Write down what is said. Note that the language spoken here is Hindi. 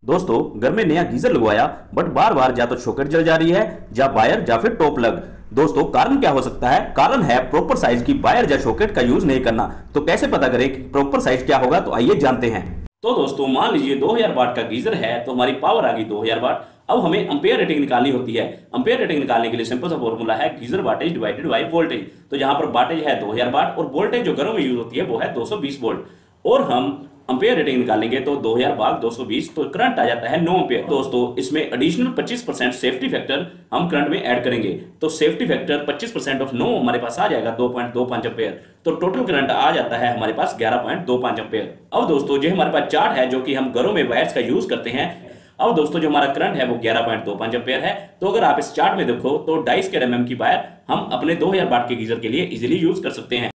दोस्तों, घर में नया गीजर लगवाया बट बार बार या तो सॉकेट जल जा रही है या वायर या फिर टॉप प्लग। दोस्तों, कारण क्या हो सकता है? कारण है प्रॉपर साइज की वायर या सॉकेट का यूज नहीं करना। तो कैसे पता करें कि प्रॉपर साइज क्या होगा? तो आइए जानते हैं। तो दोस्तों, मान लीजिए 2000 वाट का गीजर है तो हमारी पावर आ गई 2000 वाट। अब हमें एम्पेयर रेटिंग निकालनी होती है। एम्पेयर रेटिंग निकालने के लिए सिंपल सा फॉर्मूला है geyser wattage divided by voltage. तो यहाँ पर वाटेज है 2000 वाट और वोल्टेज जो घरों में यूज होती है वो है 220 वोल्ट। और हम एम्पेयर रेटिंग निकालेंगे तो 2000 भाग 220 तो करंट आ जाता है 9 एम्पेयर। दोस्तों, इसमें एडिशनल 25% सेफ्टी फैक्टर हम करंट में ऐड करेंगे। तो सेफ्टी फैक्टर 25% ऑफ 9 हमारे पास आ जाएगा 2.25 एम्पेयर। तो टोटल करंट आ जाता है हमारे पास 11.25 एम्पेयर। अब दोस्तों, जो हमारे पास चार्ट है जो कि हम घरों में वायर्स का यूज करते हैं। अब दोस्तों, जो हमारा करंट है वो 11.25 एम्पेयर है। तो अगर आप इस चार्ट में देखो तो 2.5 mm की वायर हम अपने 2000 वाट के गीजर के लिए इजीली यूज कर सकते हैं।